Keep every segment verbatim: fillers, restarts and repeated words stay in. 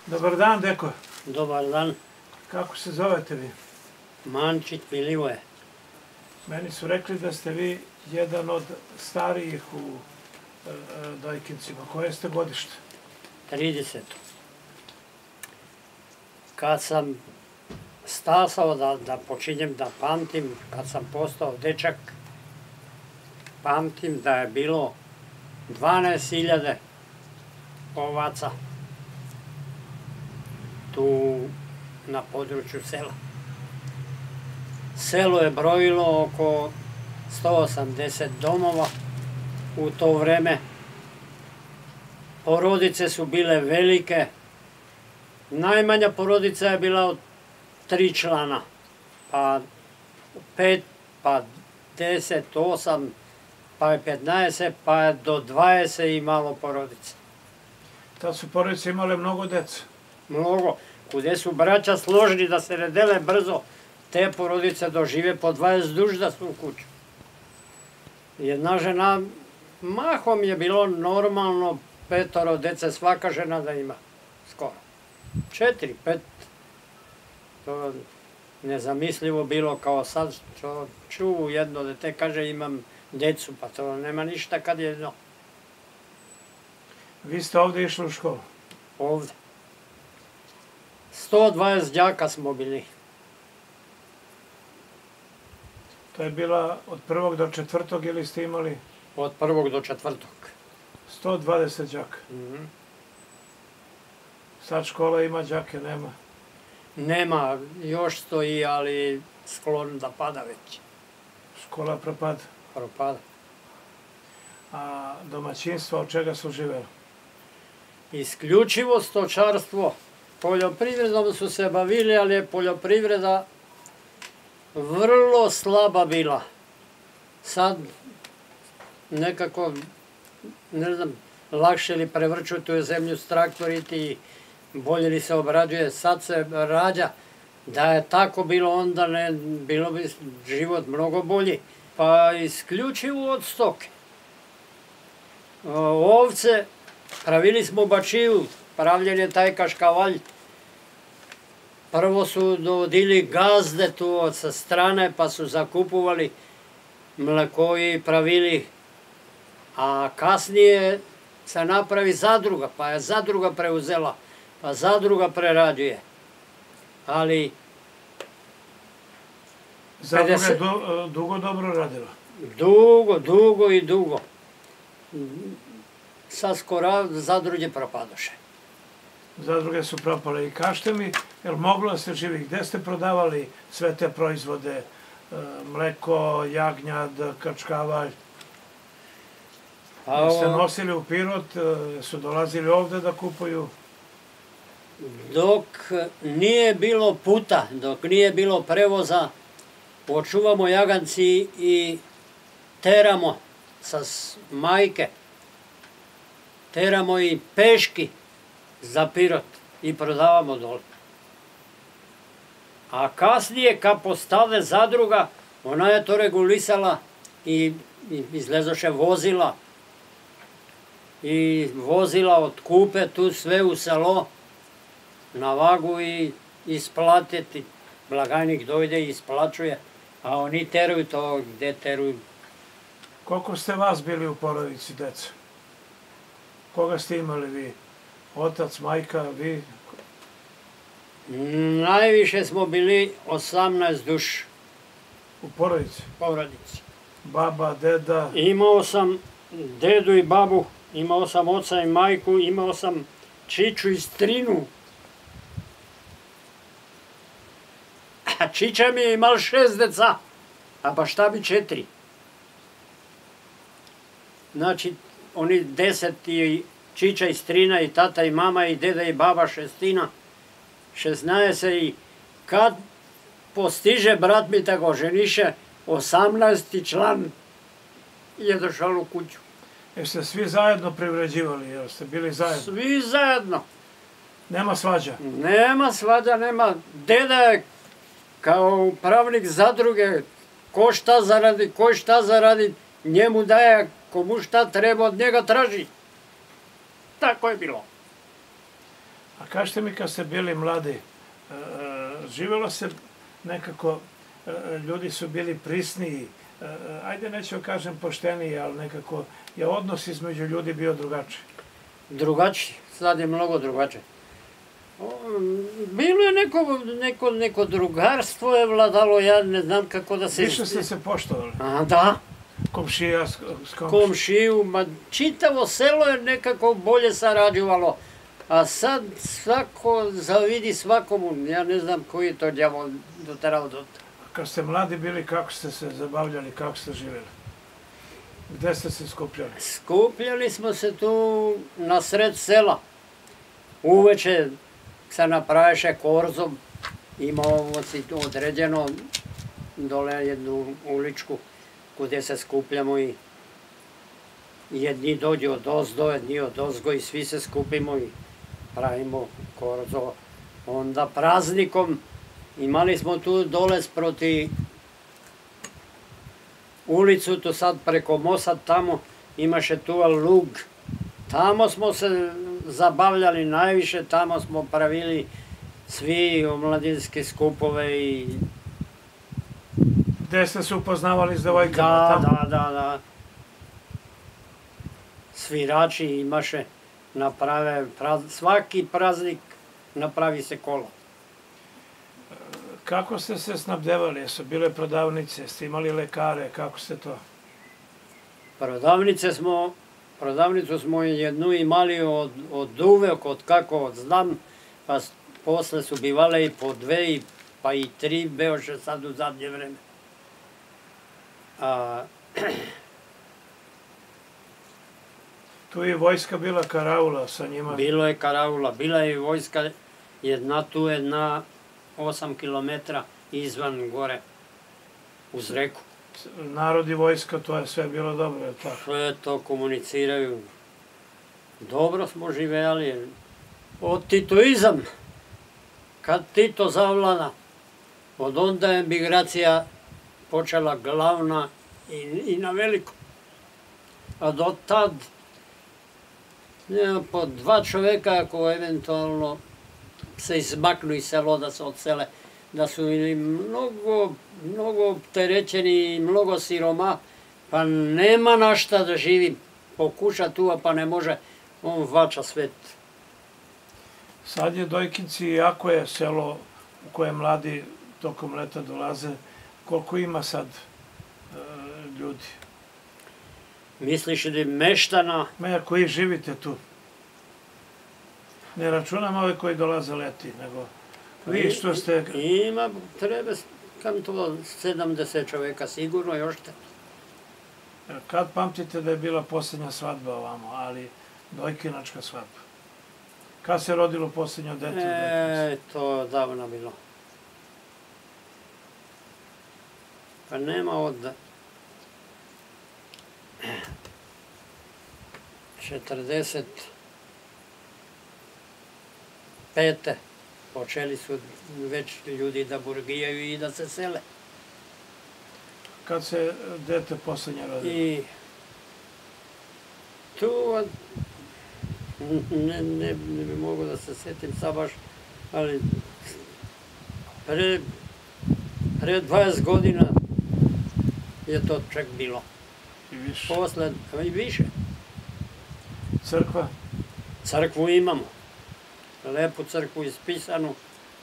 Dobar dan, deko. Dobar dan. Kako se zovete vi? Mančić Milivoje. Meni su rekli da ste vi jedan od starijih u e, e, Dojkincima. Koje ste godište? trideseto. Kad sam stasao da, da počinjem da pamtim, kad sam postao dečak, pamtim da je bilo dvanaest hiljada ovaca tu na području sela. Selo je brojilo oko sto osamdeset domova u to vreme. Porodice su bile velike. Najmanja porodica je bila od tri člana, pa pet, pa deset, osam, pa je petnaest, pa je do dvadeset i malo porodice. Tad su porodice imale mnogo dece. Mnogo. Kude su braća složni da se ne dele brzo, te porodice dožive po dvadeset duš da su u kuću. Jedna žena, mahom je bilo normalno petoro dece, svaka žena da ima, skoro. Četiri, pet. To nezamislivo bilo kao sad, čo čuvu jedno dete, kaže imam decu, pa to nema ništa kad je jedno. Vi ste ovde išli u školu? Ovde. sto dvadeset đaka smo bili. To je bila od prvog do četvrtog ili ste imali? Od prvog do četvrtog. sto dvadeset đaka. Mhm. Sad škola ima đake, nema? Nema, još stoji, ali sklon da pada već. Škola propada. Propada. A domaćinstva od čega su živjeli? Isključivo stočarstvo. Poljoprivredom su se bavili, ali je poljoprivreda vrlo slaba bila. Sad nekako, ne znam, lakše li prevrću tu zemlju s traktoriti i bolje li se obrađuje. Sad se rađa. Da je tako bilo onda, ne, bilo bi život mnogo bolji. Pa isključivo od stoke. Ovce, pravili smo bačiju, pravljen je taj kaškavalj. Prvo su dovodili gazde tu od sa strane, pa su zakupovali mleko i pravili. A kasnije se napravi zadruga, pa je zadruga preuzela, pa zadruga prerađuje. Ali Zadruga je dugo dobro radila? Dugo, dugo i dugo. Sad skoro zadruge propadoše. Zadruge su propale. I kažete mi, je li moglo da se živi? Gde ste prodavali sve te proizvode? Mleko, jagnjad, kačkavalj? Jeste nosili u Pirot? Su dolazili ovde da kupuju? Dok nije bilo puta, dok nije bilo prevoza, očuvamo jaganci i teramo sa majke. Teramo i peški za Pirot i prodavamo dole. A kasnije, kad postave zadruga, ona je to regulisala i izlezoše vozila. I vozila otkupe tu sve u selo na vagu i isplatiti. Blagajnik dojde i isplaćuje, a oni teruju to gde teruju. Koliko ste vas bili u porodici, deca? Koga ste imali vi? Otac, majka, vi? Najviše smo bili osamnaest duš. U porodici? Porodici. Baba, deda? Imao sam dedu i babu, imao sam oca i majku, imao sam čiču i strinu. A čiča mi je imal šest deca, a bašta bi četiri. Znači, oni deset i čiča i strina i tata i mama i deda i baba šestina, šesnaest i kad postiže brat mi tako ženiše, osamnaesti član je došao u kuću. Jeste svi zajedno privređivali, jer ste bili zajedno? Svi zajedno. Nema svađa? Nema svađa, nema. Deda je kao upravnik zadruge, ko šta zaradi, ko šta zaradi, njemu daje, komu šta treba od njega traži. Tako je bilo. A kažete mi, kad ste bili mladi, živjelo se nekako, ljudi su bili prisniji, ajde neću kažem pošteniji, ali nekako je odnos između ljudi bio drugačiji. Drugačiji, sad je mnogo drugačije. Bilo je neko, neko, neko drugarstvo je vladalo, ja ne znam kako da se... Više ste se poštovali? A, da. Komšija s komšijom? Komšiju, ma čitavo selo je nekako bolje sarađivalo. A sad svako zavidi svakomu, ja ne znam koji je to đavo doterao do... Kad ste mladi bili, kako ste se zabavljali, kako ste živjeli? Gde ste se skupljali? Skupljali smo se tu na sred sela. Uveče se napraviše korzom, imamo si tu određeno dole jednu uličku gdje se skupljamo i jedni dođu od ozdo, jedni od ozgo i svi se skupimo i pravimo korzo. Onda praznikom imali smo tu dole sproti ulicu, tu sad preko mosta tamo imaše tu lug. Tamo smo se zabavljali najviše, tamo smo pravili svi omladinske skupove i... Gde ste se upoznavali s devojkama? Da, da, da, da. Svirači imaše, naprave, svaki praznik napravi se kolo. Kako ste se snabdevali? Jesu bile prodavnice? Ste imali lekare? Kako ste to? Prodavnice smo, prodavnicu smo jednu imali od, od uvek, od kako znam, pa posle su bivale i po dve, pa i tri, beoše sad u zadnje vreme. A, tu je vojska bila karaula sa njima? Bilo je karaula, bila je vojska jedna tu, jedna osam kilometara izvan gore, uz reku. Narod i vojska, to je sve bilo dobro, je li tako? Sve to komuniciraju. Dobro smo živeli. Od titoizam, kad Tito zavlada, od onda je migracija počela glavna i, i na veliko. A do tad, nema, po dva čoveka ako eventualno se izmaknu iz selo da se odsele, da su ili mnogo, mnogo opterećeni, mnogo siroma, pa nema na šta da živi. Pokuša tu, pa ne može, on vača svet. Sad je Dojkinci, iako je selo u koje mladi tokom leta dolaze, koliko ima sad e, ljudi? Misliš li meštana? Me, koji živite tu? Ne računam ove koji dolaze leti, nego vi što ste... Ima, treba, kam to, sedamdeset čoveka sigurno, još te. Kad pamtite da je bila posljednja svadba ovamo, ali Dojkinačka svadba? Kad se rodilo posljednjo dete? E, to davno bilo. Pa nema od... četrdeset pete počeli su već ljudi da burgijaju i da se sele. Kad se dete posljednje rodilo? I tu ne, ne, ne bi mogu da se setim sad baš, ali pre, pre dvadeset godina je to čak bilo. I više? Posle, i više. Crkva? Crkvu imamo. Lepu crkvu ispisanu.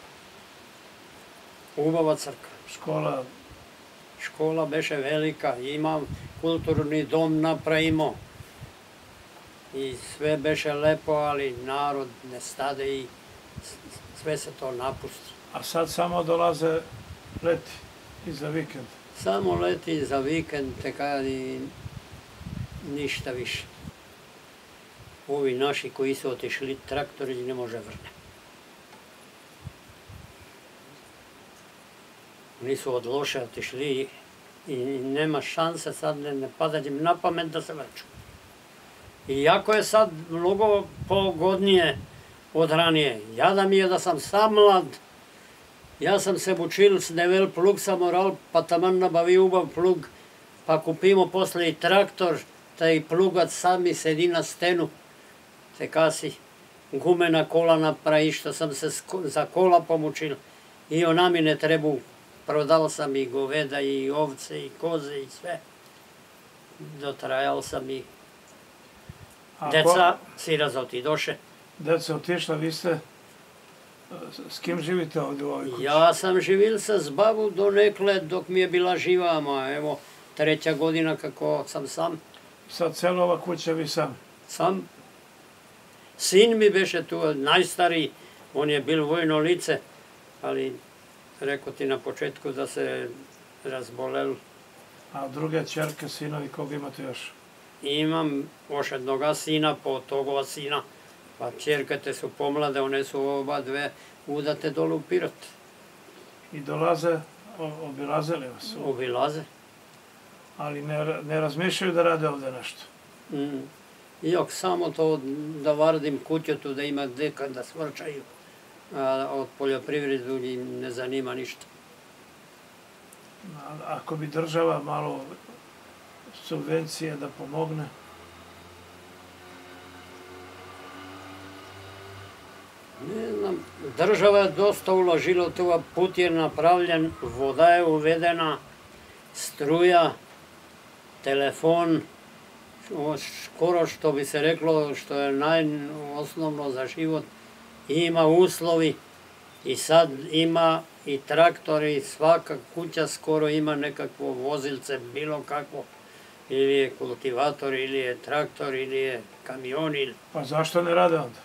Ubava crkva. Škola? Škola beše velika, imam kulturni dom napravimo. I sve beše lepo, ali narod ne stade i sve se to napusti. A sad samo dolaze leti i za vikend? Samo leti za vikend, teka i ništa više. Ovi naši koji su otišli, traktori ne može vrne. Oni su od loše otišli i nema šanse sad, ne pada im na pamet da se vraću. Iako je sad mnogo pogodnije od ranije. Jada mi je da sam sam mlad. Ja sam se bučil s nevel plug sam moral, pa taman nabavi ubav plug, pa kupimo posle i traktor, taj plugac sami sedi na stenu, te kasi. gumena kola napravi, što sam se za kola pomučil. I ona mi ne trebu. Prodal sam i goveda, i ovce, i koze, i sve. Dotrajal sam i deca si razotidoše. Deca otišla, vi ste, s kim živite ovdje u ovoj kući? Ja sam živil sa zbavu donekle dok mi je bila živa, ma evo, treća godina kako sam sam. Sad cela ova kuća vi sam? Sam. Sin mi beše tu, najstariji, on je bil vojno lice, ali rekao ti na početku da se razbolel. A druge čerke, sinovi, koga imate još? Imam još jednoga sina, po togova sina, pa čerke te su pomlade, one su oba dve udate dolu u Pirot. I dolaze, obilazili vas? Obilaze. Ali ne razmišljaju da rade ovdje nešto? Jok, samo to da vardim kuću tu, da ima gde kad da svrčaju. Od poljoprivredu im ne zanima ništa. Ako bi država malo subvencije da pomogne? Ne znam, država je dosta uložila u to, put je napravljen, voda je uvedena, struja, telefon, skoro što bi se reklo što je najosnovno za život, ima uslovi i sad ima i traktori, svaka kuća skoro ima nekakvo vozilce, bilo kakvo, ili je kultivator, ili je traktor, ili je kamion. Pa zašto ne rade onda?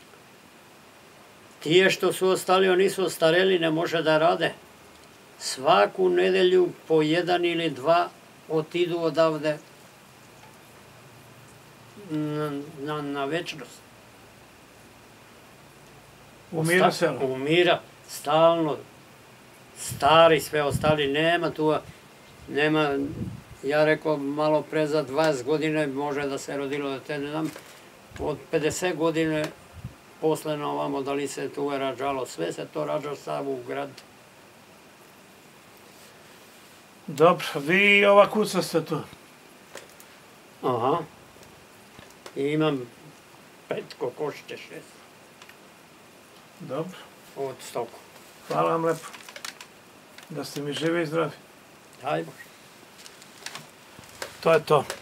Tije što su ostali, oni su ostareli, ne može da rade. Svaku nedelju po jedan ili dva otidu odavde na večnost. Umira selo? Umira, stalno. Stari sve ostali, nema tu, nema, ja rekao malo pre za dvadeset godine može da se rodilo dete, ne znam, od pedeset godine posle na ovamo da li se tu je rađalo, sve se to rađa sav u grad. Dobro, vi i ova kuća ste tu? Aha. I imam pet kokošće, šest. Dobro. Od stoku. Hvala vam lepo. Da ste mi živi i zdravi. Daj Bože. To je to.